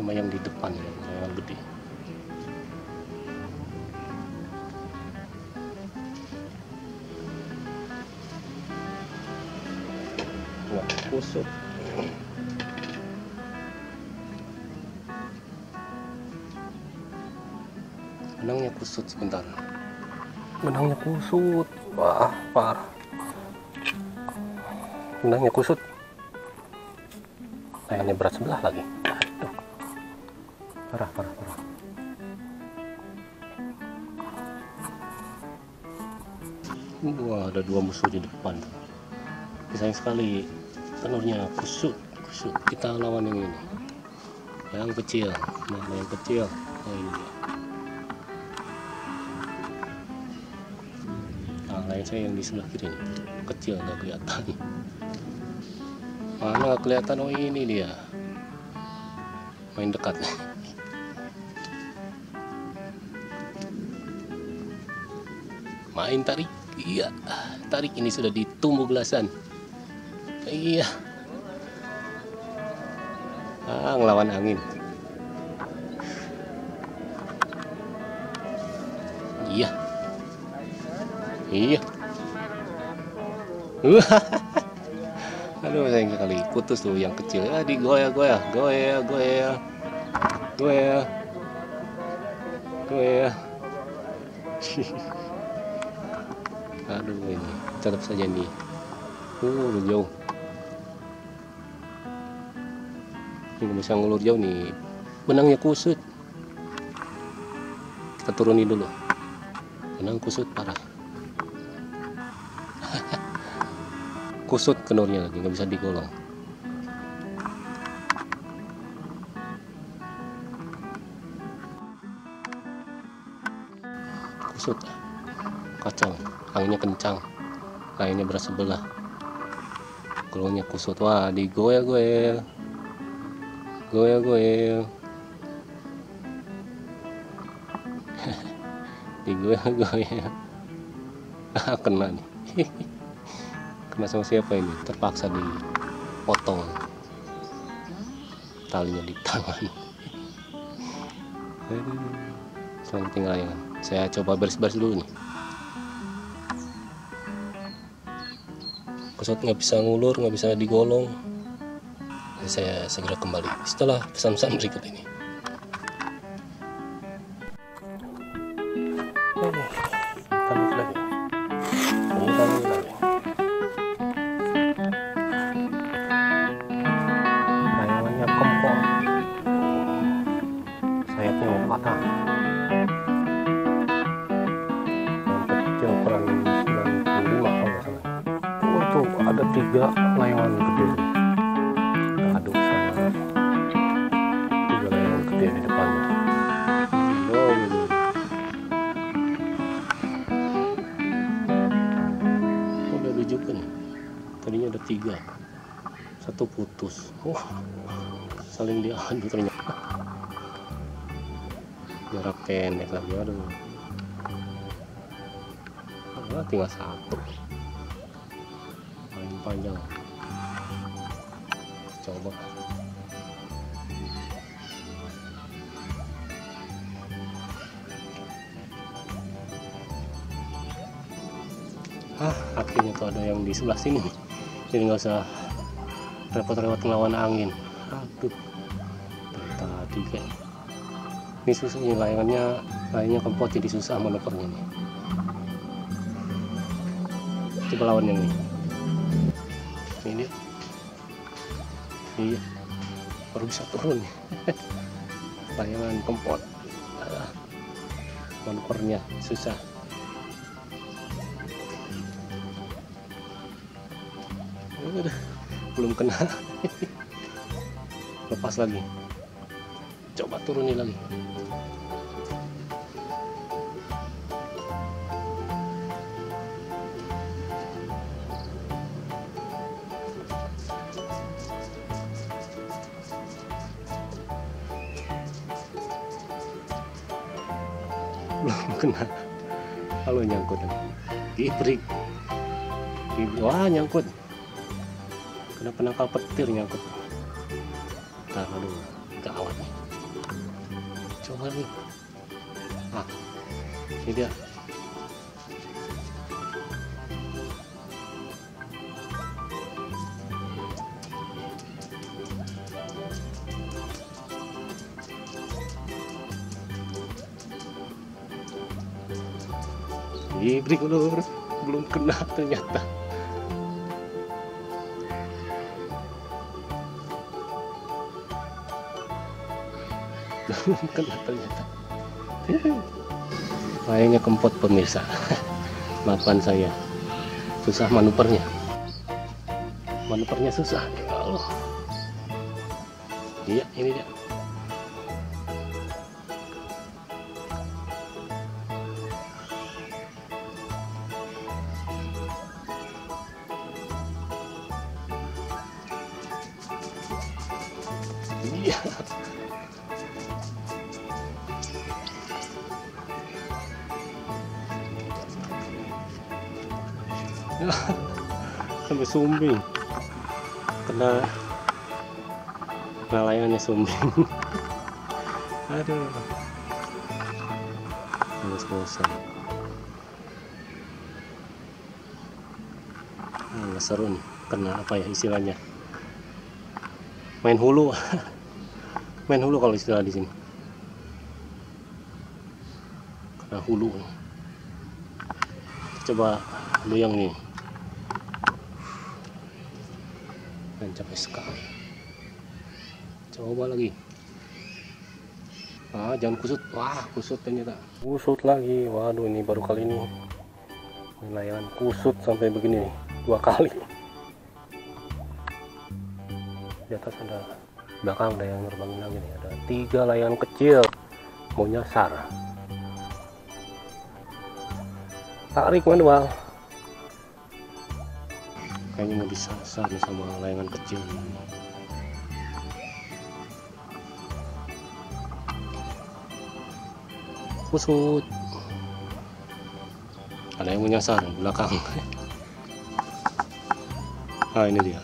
sama yang di depan ya, layangan gede. Nggak kusut. Benangnya kusut sebentar. Benangnya kusut. Wah, parah. Benangnya kusut. Layangannya berat sebelah lagi. Aduh. Parah. Wah, ada dua musuh di depan. Sayang sekali telurnya kusut. Kita lawan yang ini. Yang kecil. Nah, yang kecil. Oh, ini dia. Nah, lain saya yang di sebelah kiri nih. Kecil, nggak kelihatan. Mana nggak kelihatan? Oh, ini dia. Main dekat. Main tarik. Iya, tarik ini sudah ditumbuh belasan. Iya. Ngelawan angin. Iya. Aduh, sayang sekali putus tuh yang kecil. Digoyah. Aduh, ini tetap saja nih. Udah jauh. Ini bisa ngulur jauh nih. Benangnya kusut. Kita turunin dulu. Benang kusut parah. Kusut kenurnya lagi, nggak bisa digolong. Kusut. Kacau, anginnya kencang, lainnya berat sebelah, golongnya kusut. Wah, digoyah-goyah, digoyah-goyah. Kena nih. Kena sama siapa ini? Terpaksa dipotong talinya di tangan. Selamat tinggal ya. Saya coba beres-beres dulu nih. Kusut nggak bisa ngulur, nggak bisa digolong. Jadi saya segera kembali setelah pesan-pesan berikut ini. Layangannya kempol, sayapnya mau patah. Yang kecil ukuran 95 kalau nggak salah. Tuh ada 3 layangan gede. Kita aduk sama 3 layangan gede di depannya. Udah rujukan. Tadinya ada 3. 1 putus. Saling diadu ternyata. Jarak pendek lagi. Aduh. Tinggal 1. Panjang. Coba. Akhirnya tuh ada yang di sebelah sini. Jadi nggak usah repot-repot ngelawan angin. Aduh. Tadi kayak ini susah nih layangannya kempot, jadi susah manuvernya nih. Coba lawan yang ini. Ini iya, baru bisa turun. Layangan kempot, manuvernya susah. Belum kena. Lepas lagi, coba turunin lagi. Belum kena. Kalau nyangkut dibrik, wah nyangkut, kena penangkal petir, nyangkut. Aduh, gawat nih. coba lagi. Ah, ini dia. Ibrik lur, belum kena ternyata. Belum kena ternyata. Kayaknya kempot pemirsa. Maafkan saya, susah manuvernya. Manuvernya susah. Ya Allah. Iya, ini dia. Iya. Sampai sumbing, kena layangannya sumbing. Aduh, bosan. Nggak seru nih, kena apa ya istilahnya, main hulu. Main hulu kalau istilah di sini, kena hulu. Coba luyang nih, capek sekali. Coba lagi. Ah, jangan kusut. Wah, kusut ternyata. Kusut lagi. Waduh, ini baru kali ini layangan kusut sampai begini nih, 2 kali. Di atas ada, belakang ada yang nerbangin lagi nih. Ada 3 layangan kecil mau nyasar. Tarik manual. Kayaknya mau disasar nih sama layangan kecil. Kusut. Ada yang menyasar belakang. Ah, ini dia.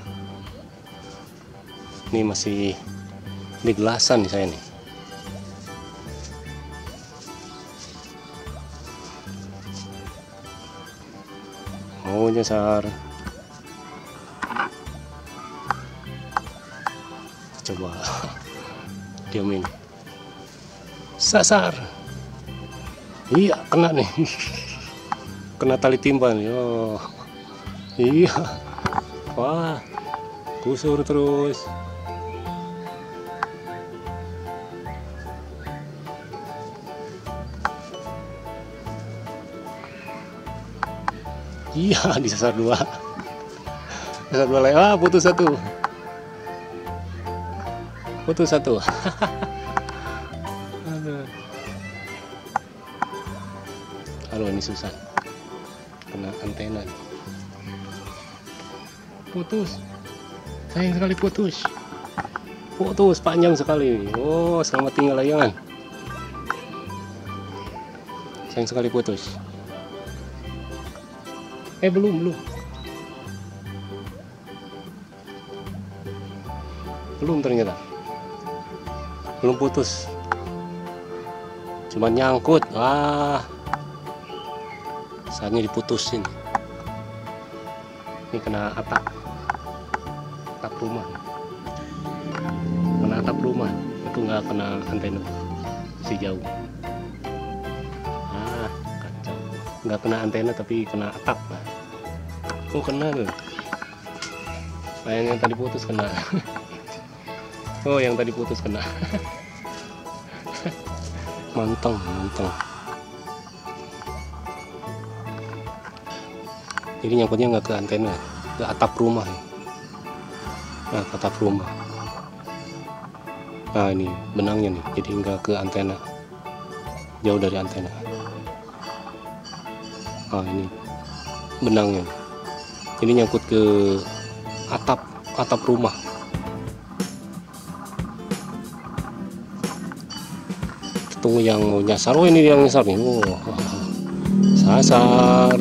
Ini masih di gelasan nih saya nih. Mau nyasar. Coba diamin. Sasar. Iya, kena nih. Kena tali timban. Oh. Iya. Wah, kusur terus. Iya, disasar 2. Disasar 2 lagi. Ah, putus 1. Putus 1. Aduh. Aduh, ini susah. Kena antena. Putus. Sayang sekali putus. Putus panjang sekali. Oh, selamat tinggal layangan. Sayang sekali putus. Belum. Belum ternyata. Belum putus. Cuma nyangkut. Wah. Saatnya diputusin. Ini kena atap rumah. Kena atap rumah. Itu nggak kena antena. Si jauh. Ah, kacau. Nggak kena antena tapi kena atap. Oh, kena tuh. Yang tadi putus kena. Oh, yang tadi putus kena. Manteng. Jadi nyangkutnya nggak ke antena, ke atap rumah. Nah, ke atap rumah. Nah, ini benangnya nih, jadi nggak ke antena, jauh dari antena. Nah, ini benangnya nih. Jadi nyangkut ke atap rumah. Tunggu yang mau nyasar. Oh, ini yang nyasar nih. Oh, sasar.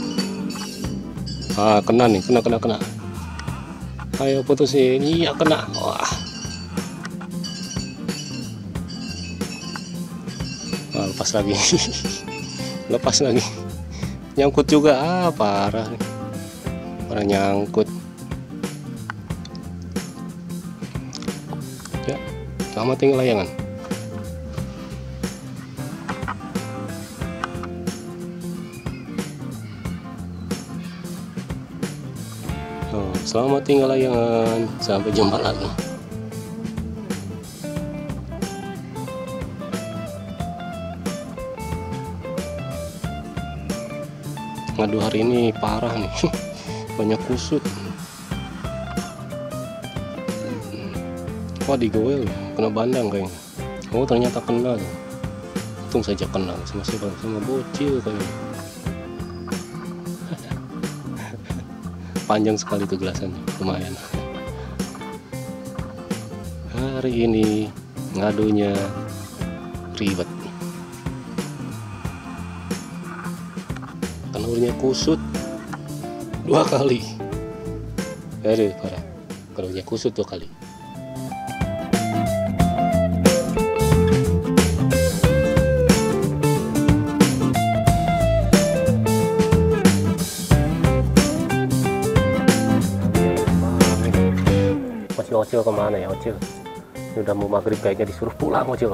Ah, kena nih, kena. Ayo putusin. Iya, kena. Wah. Lepas lagi. Lepas lagi, nyangkut juga. Parah nih, parah nyangkut ya. Sama tinggal layangan. Selamat tinggal layangan, sampai jumpa lagi. Ngadu hari ini parah nih. Banyak kusut. Wah, digowel, kena bandang kayaknya. Oh, ternyata kena. Untung saja kena, sama bocil kayaknya. Panjang sekali tuh gelasannya, lumayan. Hari ini ngadunya ribet. Kanurnya kusut 2 kali. Aduh, parah. Kanurnya kusut 2 kali. Ocil kemana ya, Ocil? Ini udah mau maghrib, kayaknya disuruh pulang Ocil.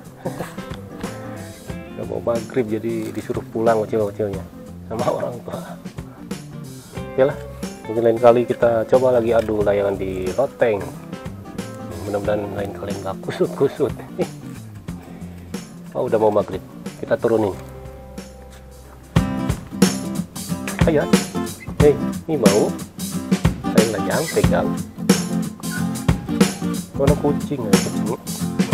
Udah mau maghrib jadi disuruh pulang Ocilnya sama orang tua. Oke lah, mungkin lain kali kita coba lagi adu layangan di loteng. Mudah-mudahan lain kali nggak kusut. Oh, udah mau maghrib, kita turunin. Ayo, ini mau saya pegang. Mana kucing ya, kucing.